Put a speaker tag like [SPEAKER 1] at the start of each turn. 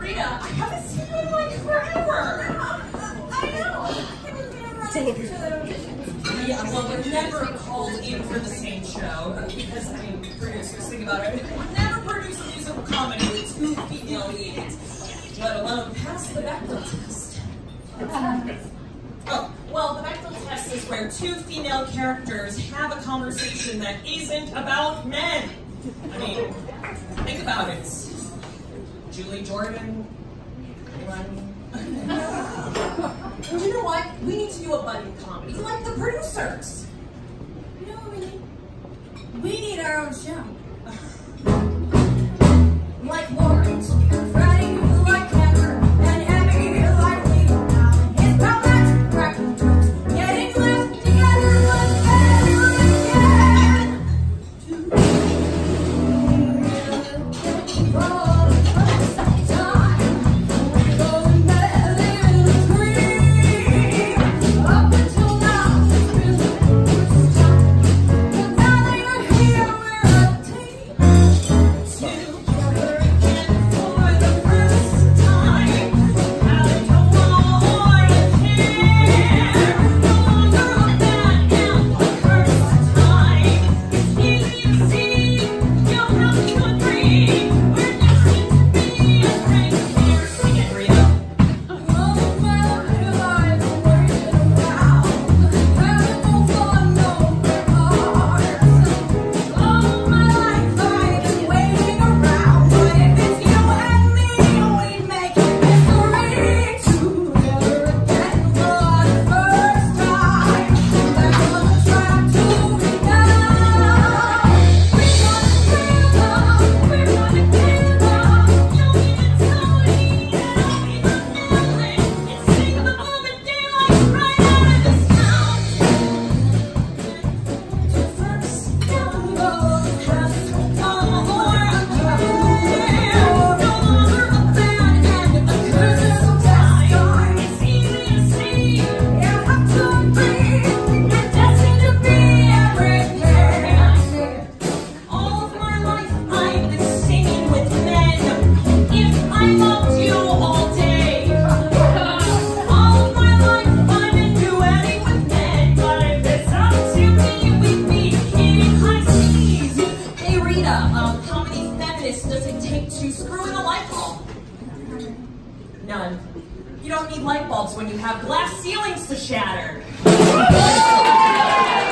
[SPEAKER 1] Rita, I haven't seen you in like forever. I know. Yeah, well, we're never called in for the same show because, I mean, producers, think about it. We've never produced a musical comedy with 2 female leads, let alone pass the Bechdel test. Oh, well, the Bechdel test is where 2 female characters have a conversation that isn't about men. I mean, think about it. Julie Jordan, and you know what? We need to do a buddy comedy, like the producers.
[SPEAKER 2] No, we need our own show. Like Lawrence, Friday like Hammer, and Abby like Leo. His pal Max, cracking jokes, getting left together was better again.
[SPEAKER 1] None. You don't need light bulbs when you have glass ceilings to shatter.